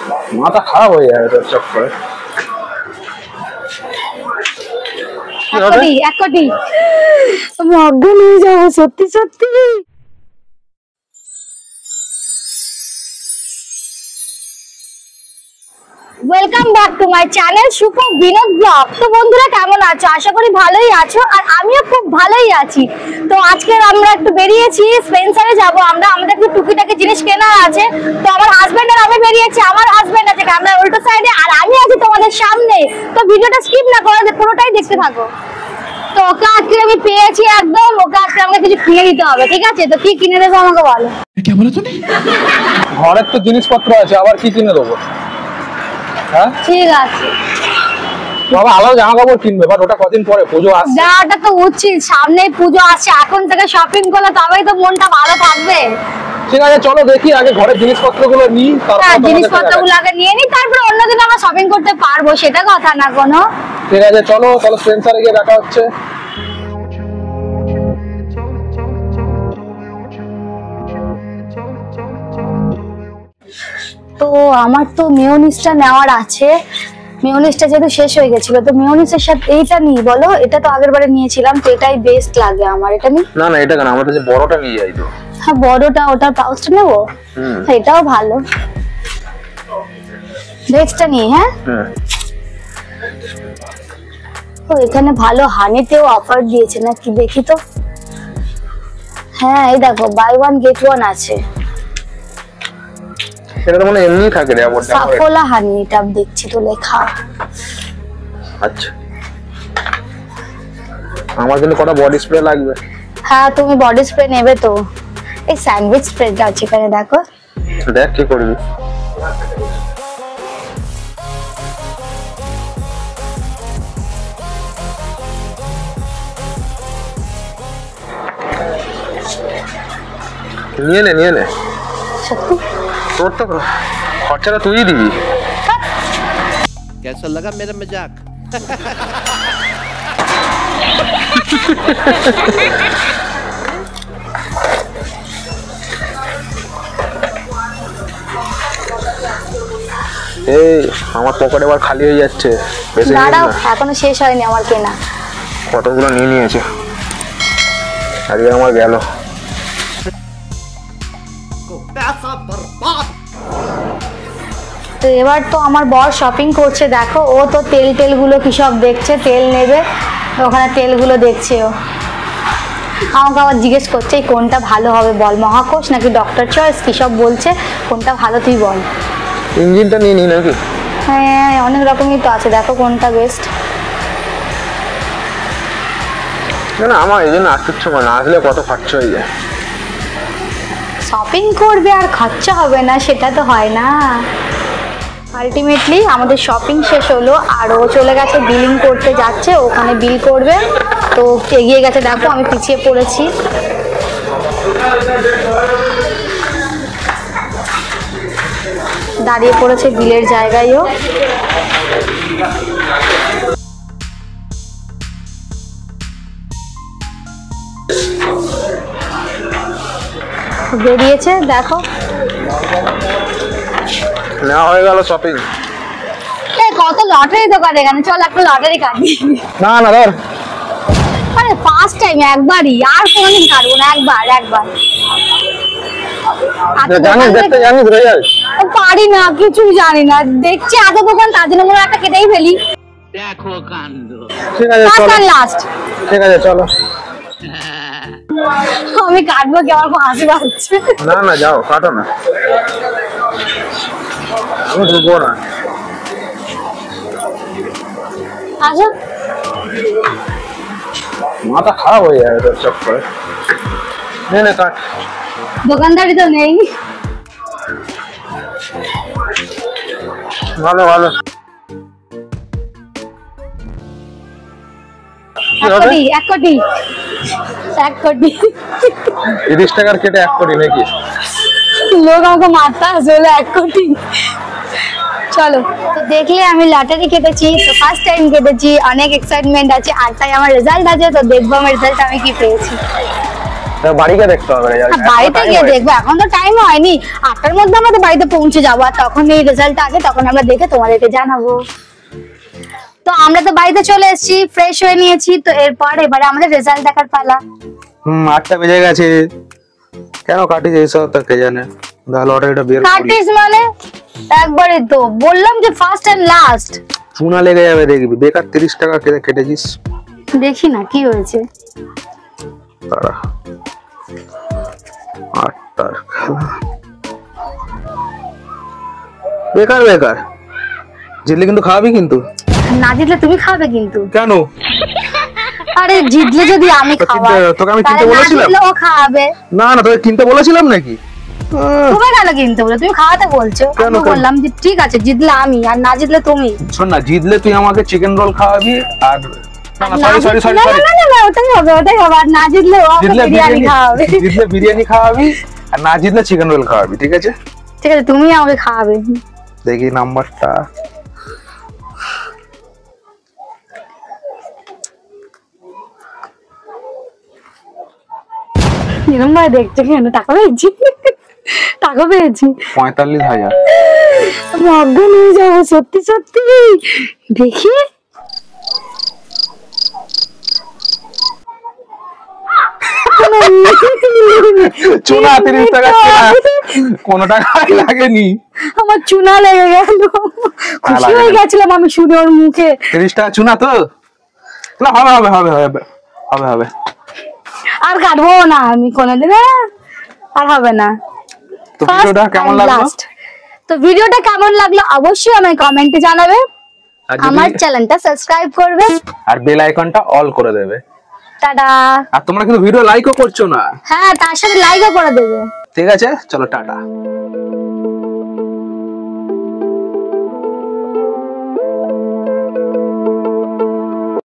মাথা খারাপ হয়ে যাবে তোর চক্করে। এক কোটি আমি অজ্ঞান হয়ে যাবো সত্যি সত্যি। Welcome back to my channel Shubho Binod blog. তো বন্ধুরা কেমন আছো? আশা করি ভালোই আছো, আর আমিও খুব ভালোই আছি। তো আজকে আমরা একটু বেরিয়েছি, স্পেন্সারে যাবো আমরা, আমাদের একটু টুকিটাকি জিনিস কেনার আছে। তো আমার হাজবেন্ড আর আমি বেরিয়েছি, আমার হাজবেন্ড আছে ক্যামেরার উল্টো সাইডে আর আমি আছি তোমাদের সামনে। তো ভিডিওটা স্কিপ না করে পুরোটাই দেখতে থাকো। তো ওকে আজকে আমি পেয়েছি একদম, ওকে আজকে আমাকে কিছু কিনে দিতে হবে, ঠিক আছে? তো কি কিনে দেবো আমাকে বলো। ঘরের তো জিনিসপত্র আছে, আবার কি কিনে দেবো? হ্যাঁ ঠিক আছে বাবা, আলাদা জামা কাপড় কিনবে, বাট ওটা কদিন পরে, পুজো আসছে। দেওয়াটা তো উচিত, সামনে পুজো আসছে, এখন থেকে শপিং করলে তবেই তো মনটা ভালো থাকবে। ঠিক আছে চলো দেখি আগে ঘরের জিনিসপত্রগুলো নিই, হ্যাঁ জিনিসপত্রগুলো আগে নিয়ে নিই, তারপর অন্যদিন আমরা শপিং করতে পারবো, সেটা কথা না কোনো। ঠিক আছে চলো, তাহলে স্পেন্সারে গিয়ে দেখা হচ্ছে। তো আমার তো মেয়োনিজটা নেওয়ার আছে, মেয়োনিজটা যেহেতু শেষ হয়ে গেছিল, তো মেয়োনিজের সাথে এইটা নিই বলো। এটা তো আগের বারে নিয়েছিলাম, তো এটাই বেস্ট লাগে আমার। এটা নিই না না, এটা কেন, আমরা যে বড়টা নিয়ে যাই তো। হ্যাঁ বড়টা, ওটার পাউচটা নেবো। এটাও ভালো, ভেজটা নিই। হ্যাঁ তো এখানে ভালো হানিতেও অফার দিয়েছে নাকি দেখি তো। হ্যাঁ এই দেখো বাই ওয়ান গেট ওয়ান আছে। এটা তো মানে এমনি থাকে রে, আবার সাফোলা হানি এটা দেখছি তো লেখা। আচ্ছা আমার জন্য কটা বডি স্প্রে লাগবে। হ্যাঁ তুমি বডি স্প্রে নেবে তো? এই স্যান্ডউইচ স্প্রেটা আছে এখানে, দেখো। দেখ কি করবি। নিয়ে নে সত্যি তোর তো খরচাটা তুই দিবি। कैसा लगा मेरा मजाक? এই আমার পকেট এবার খালি হয়ে যাচ্ছে, বেশি দাঁড়াও এখনো শেষ হয়নি আমার কেনা। কতগুলো নিয়ে নিয়েছে, আজকে আমার গেল। তো এবার তো আমার বর শপিং করছে, দেখো ও তো তেল গুলো কি সব দেখছে, তেল নেবে ওখানে, তেলগুলো দেখছে ও। আমাকে আবার জিজ্ঞেস করছে কোনটা ভালো হবে বল, মহাকোষ নাকি ডক্টর চয়েস, কি সব বলছে, কোনটা ভালো তুই বল। ইঞ্জিনটা নিয়ে নি নাকি? হ্যাঁ অনেক রকমই তো আছে, দেখো কোনটা বেস্ট। না আমার এই জন্য আসতে ইচ্ছে করে না, আসলে কত খরচা হয়ে যায়। শপিং করবে আর খরচা হবে না, সেটা তো হয় না। আলটিমেটলি আমাদের শপিং শেষ হলো, আর ও চলে গেছে বিলিং করতে যাচ্ছে, ওখানে বিল করবে। তো এগিয়ে গেছে, দেখো আমি পিছিয়ে পড়েছি। দাঁড়িয়ে পড়েছে বিলের জায়গায়ও। বেরিয়েছে দেখো। নেওয়া হয়ে গেল শপিং। কত লটারি দোকান এখানে, চল একটা লটারি কাটি। না না ধর, আরে ফার্স্ট টাইম একবারই, আর কোনোদিন কাটবো না, একবার। জানিস দেখতে জানিস রেজাল্ট? পারি না, কিছু জানি না, দেখছি এত দোকান, তার জন্য মনে একটা কেটেই ফেলি। देखो कांड। ঠিক আছে চলো, লাস্ট। ঠিক আছে চলো। আমি কাটবো কি, আমার হাসি পাচ্ছে। না না যাও, কাটো না, আমি ঢুকবো না। আচ্ছা মাথা খারাপ হয়ে যাবে তোর চক্করে। নে কাট। দোকানদারি তো নেই। ভালো এক কোটি 30 টাকার কেটে 1 কোটি নাকি? লোক আমাকে মারতে আসলে 1 কোটি। চলো তো দেখলে আমি লটারি কেটেছি, তো ফার্স্ট টাইম কেটেছি, অনেক এক্সাইটমেন্ট আছে, আর তাই আমার রেজাল্ট আছে, তো দেখবো আমার রেজাল্ট আমি কি পেয়েছি। বাড়িকে দেখতে হবে রেজাল্ট। বাড়িতে গিয়ে দেখবো, এখন তো টাইম হয়নি। 8টার মধ্যে আমাদের বাড়িতে পৌঁছে যাবো, আর তখন এই রেজাল্ট আগে, তখন আমরা দেখে তোমাদেরকে জানাবো। তো আমরা তো বাড়িতে চলে এসেছি, ফ্রেশ হয়ে নিয়েছি। তো এবারে আমাদের রেজাল্ট দেখার পালা। 8টা বেজে গেছে, কেন কাটিস এইসব তা কে জানে। লটারিটা বের করি। কাটিস মানে একবারে তো বললাম যে ফার্স্ট এন্ড লাস্ট। চুনা লেগে যাবে দেখবি, বেকার 30 টাকা কেটেছিস। দেখি না কি হয়েছে। তারা 8টার খেলা বেকার বেকার। জিতলে কিন্তু খাওয়াবি কিন্তু। না জিতলে তুমি খাবে কিন্তু। কেন? আরে জিতলে যদি আমি খাওয়াই, তোকে আমি কিনতে তাহলে না বলেছিলাম? জিতলে ও খাওয়াবে। না না, তোকে কিনতে বলেছিলাম নাকি? তুমি কেন কিনতে বলে? তুমি খাওয়াতে বলছো। কেন, আমি কেন? বললাম যে ঠিক আছে জিতলে আমি, আর না জিতলে তুমি। শোন না, জিতলে তুই আমাকে চিকেন রোল খাওয়াবি, আর না না না সরি সরি জিতলে- সরি না, না, না, না, ওটাই হবে, ওটাই হবে। আর না জিতলে ও আমাকে জিতলে বিরিয়ানি খাওয়াবে। জিতলে বিরিয়ানি খাওয়াবি, আর না জিতলে চিকেন রোল খাওয়াবি, ঠিক আছে? ঠিক আছে, তুমি আমাকে খাওয়াবে। দেখি নাম্বারটা। এরকম ভাই দেখছো কেন? টাকা পেয়েছি, টাকা পেয়েছি। 45,000। আমি অজ্ঞান হয়ে যাবো সত্যি সত্যি। দেখি চুনা 30 টাকা চুনা, কোনো টাকাই লাগেনি। আমার চুনা লেগে গেল। খুশি হয়ে গেছিলাম আমি শুনে ওর মুখে। 30 টাকা চুনা তো না, হবে হবে হবে হবে হবে হবে। আর কাটবো না আমি কোনোদিন, আর হবে না। তো ভিডিওটা কেমন লাগলো? তো ভিডিওটা কেমন লাগলো অবশ্যই আমায় কমেন্টে জানাবে। আর যদি- আমার চ্যানেলটা সাবস্ক্রাইব করবে, আর বেল আইকনটা অল করে দেবে। টাটা। আর তোমরা কিন্তু ভিডিও লাইকও করছো না। হ্যাঁ, তার সাথে লাইকও করে দেবে। ঠিক আছে, চলো টাটা।